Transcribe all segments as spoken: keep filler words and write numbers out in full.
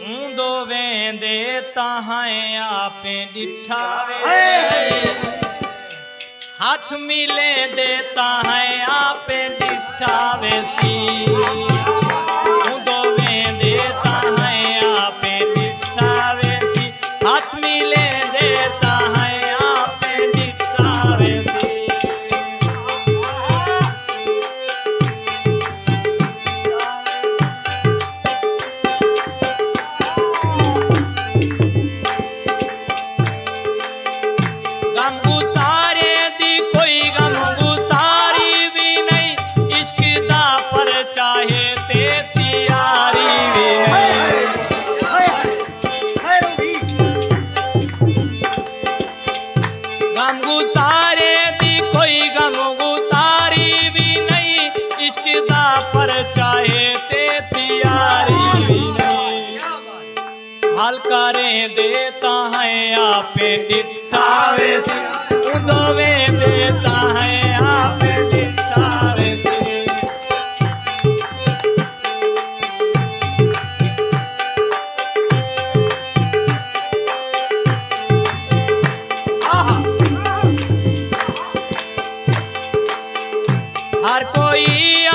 ऊंदो वेंदे ताहां आपे डिठावे हाथ मिले दे ताहां आपे डिठावे सी ऊंदो वेंदे ताहां आपे डिठावे सी हाथ मिले दे ताहां आपे डिठावे सी पर चाहे ते तियारी भी नहीं हाल करे देता है आपे डिठावे से उदवे देता है आपे डिठावे से हर कोई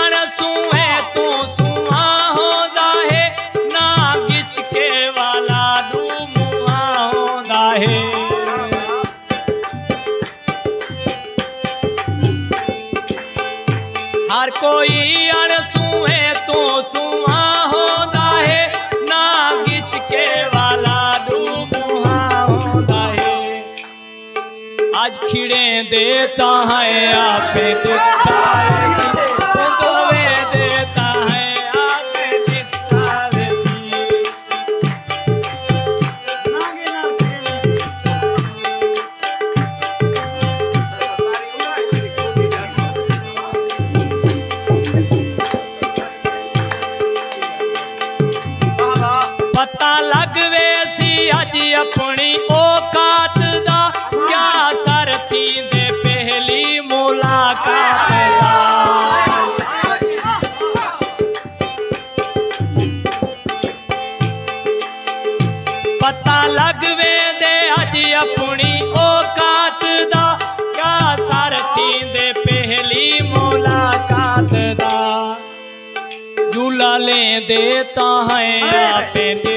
हर कोई अणसुए तो सुहा होता है ना किसके वाला डूबुहा होता है आज खिड़े देता है आपे डिठावे देता है आपे डिठावे सी पता लगवे सी अज अपनी औकात दा क्या सर थी दे पहली मुलाकात दा पता लगवे दे अज अपनी औकात दा क्या सर थी दे पहली मुलाकात दा झूला ले देता है आपे